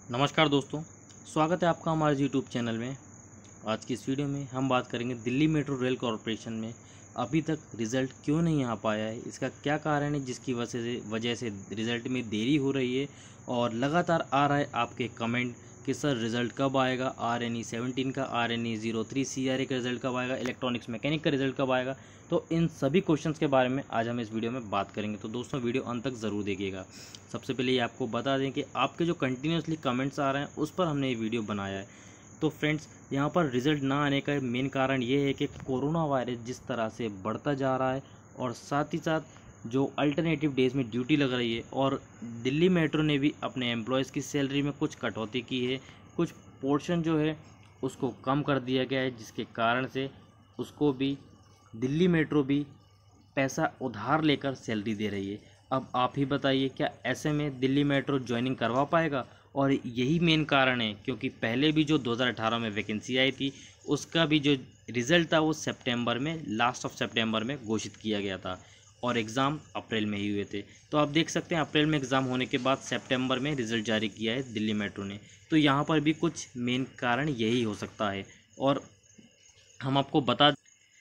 नमस्कार दोस्तों, स्वागत है आपका हमारे यूट्यूब चैनल में। आज की इस वीडियो में हम बात करेंगे दिल्ली मेट्रो रेल कॉरपोरेशन में अभी तक रिज़ल्ट क्यों नहीं आ पाया है, इसका क्या कारण है जिसकी वजह से रिज़ल्ट में देरी हो रही है। और लगातार आ रहा है आपके कमेंट कि सर रिज़ल्ट कब आएगा, RNE 17 का, RNE 03 CRA का रिज़ल्ट कब आएगा, इलेक्ट्रॉनिक्स मैकेनिक का रिज़ल्ट कब आएगा। तो इन सभी क्वेश्चंस के बारे में आज हम इस वीडियो में बात करेंगे, तो दोस्तों वीडियो अंत तक ज़रूर देखिएगा। सबसे पहले ये आपको बता दें कि आपके जो कंटिन्यूसली कमेंट्स आ रहे हैं उस पर हमने ये वीडियो बनाया है। तो फ्रेंड्स, यहाँ पर रिज़ल्ट ना आने का मेन कारण ये है कि कोरोना वायरस जिस तरह से बढ़ता जा रहा है और साथ ही साथ जो अल्टरनेटिव डेज़ में ड्यूटी लग रही है, और दिल्ली मेट्रो ने भी अपने एम्प्लॉयज़ की सैलरी में कुछ कटौती की है, कुछ पोर्शन जो है उसको कम कर दिया गया है, जिसके कारण से उसको भी दिल्ली मेट्रो भी पैसा उधार लेकर सैलरी दे रही है। अब आप ही बताइए, क्या ऐसे में दिल्ली मेट्रो ज्वाइनिंग करवा पाएगा? और यही मेन कारण है क्योंकि पहले भी जो 2018 में वैकेंसी आई थी उसका भी जो रिज़ल्ट था वो सितंबर में, लास्ट ऑफ सितंबर में घोषित किया गया था और एग्ज़ाम अप्रैल में ही हुए थे। तो आप देख सकते हैं अप्रैल में एग्ज़ाम होने के बाद सितंबर में रिज़ल्ट जारी किया है दिल्ली मेट्रो ने। तो यहाँ पर भी कुछ मेन कारण यही हो सकता है। और हम आपको बता,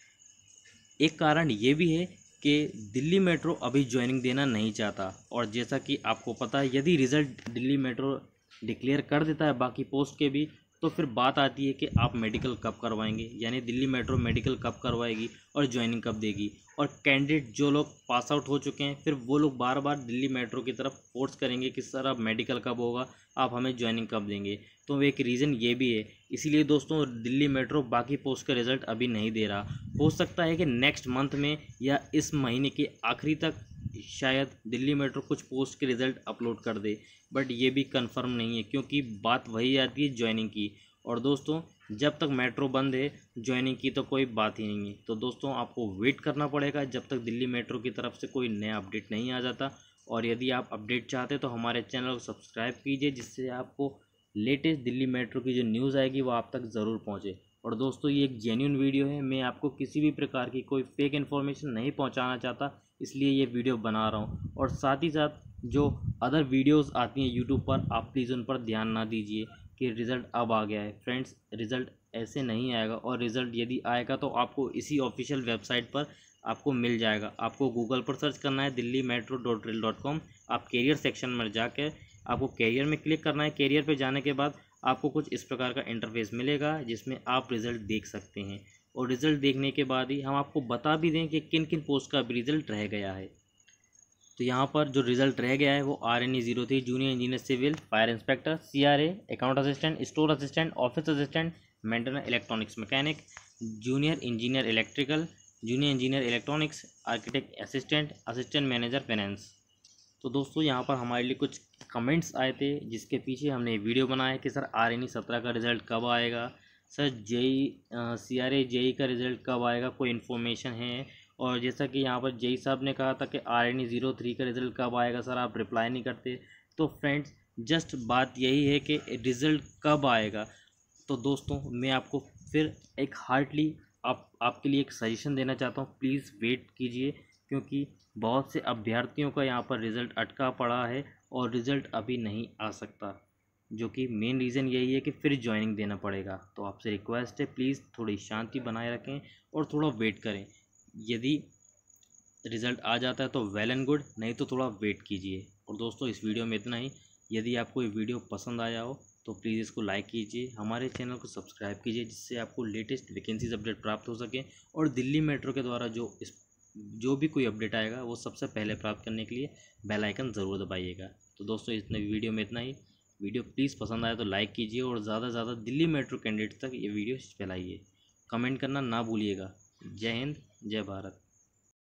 एक कारण ये भी है कि दिल्ली मेट्रो अभी ज्वाइनिंग देना नहीं चाहता। और जैसा कि आपको पता है, यदि रिज़ल्ट दिल्ली मेट्रो डिक्लेयर कर देता है बाकी पोस्ट के भी, तो फिर बात आती है कि आप मेडिकल कब करवाएंगे, यानी दिल्ली मेट्रो मेडिकल कब करवाएगी और ज्वाइनिंग कब देगी। और कैंडिडेट जो लोग पास आउट हो चुके हैं, फिर वो लोग बार बार दिल्ली मेट्रो की तरफ फोर्स करेंगे कि सर अब मेडिकल कब होगा, आप हमें ज्वाइनिंग कब देंगे। तो एक रीज़न ये भी है। इसीलिए दोस्तों दिल्ली मेट्रो बाकी पोस्ट का रिज़ल्ट अभी नहीं दे रहा। हो सकता है कि नेक्स्ट मंथ में या इस महीने के आखिरी तक शायद दिल्ली मेट्रो कुछ पोस्ट के रिज़ल्ट अपलोड कर दे, बट ये भी कंफर्म नहीं है क्योंकि बात वही आती है ज्वाइनिंग की। और दोस्तों जब तक मेट्रो बंद है, ज्वाइनिंग की तो कोई बात ही नहीं है। तो दोस्तों आपको वेट करना पड़ेगा जब तक दिल्ली मेट्रो की तरफ से कोई नया अपडेट नहीं आ जाता। और यदि आप अपडेट चाहते हैं तो हमारे चैनल को सब्सक्राइब कीजिए, जिससे आपको लेटेस्ट दिल्ली मेट्रो की जो न्यूज़ आएगी वो आप तक ज़रूर पहुँचे। और दोस्तों ये एक जेन्युइन वीडियो है, मैं आपको किसी भी प्रकार की कोई फेक इन्फॉर्मेशन नहीं पहुंचाना चाहता, इसलिए ये वीडियो बना रहा हूं। और साथ ही साथ जो अदर वीडियोस आती हैं यूट्यूब पर, आप प्लीज़ उन पर ध्यान ना दीजिए कि रिज़ल्ट अब आ गया है। फ्रेंड्स, रिज़ल्ट ऐसे नहीं आएगा, और रिज़ल्ट यदि आएगा तो आपको इसी ऑफिशियल वेबसाइट पर आपको मिल जाएगा। आपको गूगल पर सर्च करना है delhimetro.rail.com, आप कैरियर सेक्शन में जाकर आपको कैरियर में क्लिक करना है। कैरियर पे जाने के बाद आपको कुछ इस प्रकार का इंटरफेस मिलेगा जिसमें आप रिज़ल्ट देख सकते हैं। और रिज़ल्ट देखने के बाद ही हम आपको बता भी दें कि किन किन पोस्ट का भी रिज़ल्ट रह गया है। तो यहाँ पर जो रिज़ल्ट रह गया है वो RNE 03 junior engineer civil, fire inspector, CRA, account assistant, store assistant, office assistant, maintenance electronics mechanic, junior engineer electrical, junior engineer electronics, architect assistant, assistant manager finance. तो दोस्तों यहाँ पर हमारे लिए कुछ कमेंट्स आए थे जिसके पीछे हमने वीडियो बनाया कि सर RNE 17 का रिज़ल्ट कब आएगा, सर CRA JE का रिज़ल्ट कब आएगा, कोई इन्फॉर्मेशन है। और जैसा कि यहाँ पर JE साहब ने कहा था कि RNE 03 का रिज़ल्ट कब आएगा, सर आप रिप्लाई नहीं करते। तो फ्रेंड्स जस्ट बात यही है कि रिज़ल्ट कब आएगा। तो दोस्तों मैं आपको फिर एक हार्डली आपके लिए एक सजेशन देना चाहता हूँ, प्लीज़ वेट कीजिए, क्योंकि बहुत से अभ्यर्थियों का यहाँ पर रिज़ल्ट अटका पड़ा है और रिज़ल्ट अभी नहीं आ सकता, जो कि मेन रीज़न यही है कि फिर ज्वाइनिंग देना पड़ेगा। तो आपसे रिक्वेस्ट है, प्लीज़ थोड़ी शांति बनाए रखें और थोड़ा वेट करें। यदि रिज़ल्ट आ जाता है तो वेल एंड गुड, नहीं तो थोड़ा वेट कीजिए। और दोस्तों इस वीडियो में इतना ही। यदि आपको ये वीडियो पसंद आया हो तो प्लीज़ इसको लाइक कीजिए, हमारे चैनल को सब्सक्राइब कीजिए, जिससे आपको लेटेस्ट वैकेंसीज अपडेट प्राप्त हो सके। और दिल्ली मेट्रो के द्वारा जो भी कोई अपडेट आएगा वो सबसे पहले प्राप्त करने के लिए बेल आइकन ज़रूर दबाइएगा। तो दोस्तों इतने वीडियो में इतना ही। वीडियो प्लीज़ पसंद आए तो लाइक कीजिए और ज़्यादा से ज़्यादा दिल्ली मेट्रो कैंडिडेट तक ये वीडियो फैलाइए। कमेंट करना ना भूलिएगा। जय हिंद, जय भारत।